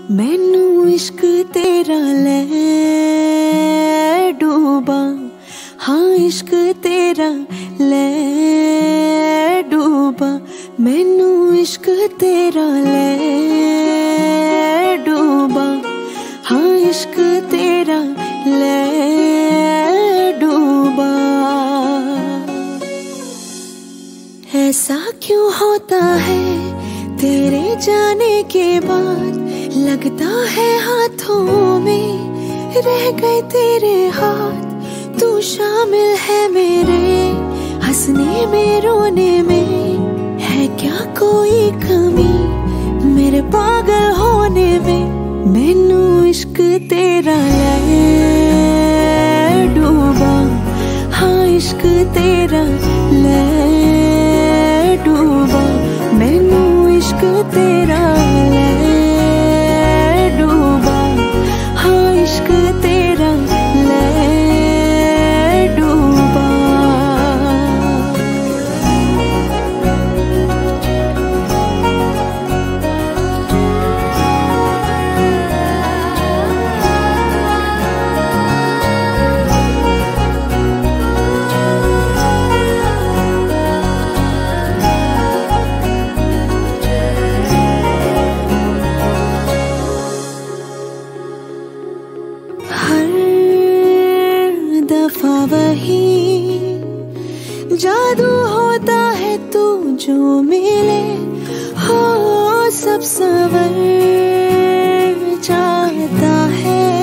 मैनू इश्क तेरा ले डूबा, हाँ इश्क तेरा ले डूबा। मैनू इश्क तेरा ले डूबा, हाँ इश्क तेरा ले डूबा। ऐसा क्यों होता है तेरे जाने के बाद, लगता है हाथों में रह गए तेरे हाथ। तू शामिल है मेरे हंसने में रोने में, है क्या कोई कमी मेरे पागल होने में। मैनू इश्क तेरा ले डूबा, हाँ इश्क तेरा ले डूबा। मैनू इश्क तेरा ले डूबा, हाँ इश्क तेरा ले डूबा। वही जादू होता है तू जो मिले हो, सब सवर जाता है।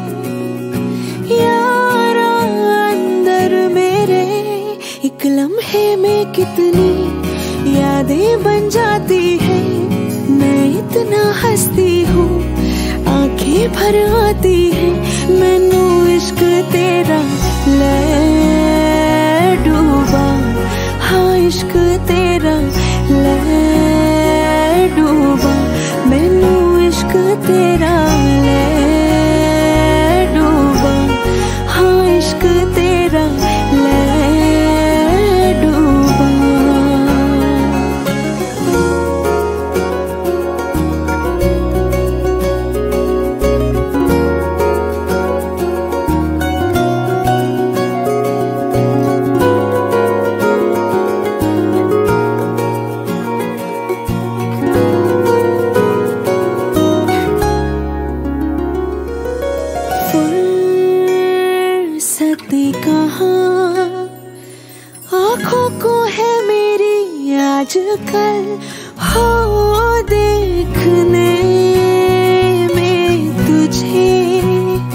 यारा अंदर मेरे एक लम्हे में कितनी यादें बन जाती है। मैं इतना हंसती हूँ आंखें भर आती है। मैनू इश्क तेरा ले डूबा, हाँ इश्क तेरा ले डूबा। मैनू इश्क तेरा ले डूबा, हाँ इश्क तेरा ले डूबा। कहाँ आँखों को है मेरी आजकल हो देखने में तुझे।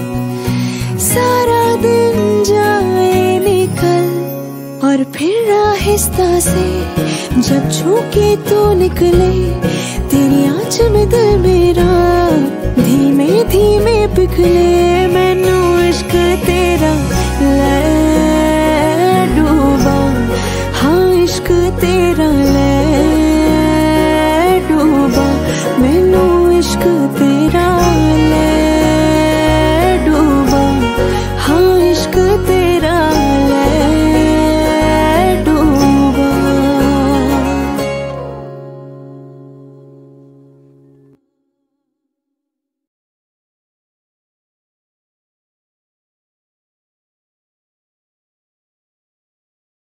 सारा दिन जाए निकल और फिर आहिस्ता से जब छूके तो निकले तेरी आँच में दिल मेरा धीमे धीमे पिघले। मैनू इश्क तेरा ले डूबा, हाँ इश्क तेरा ले डूबा। मैनू इश्क तेरा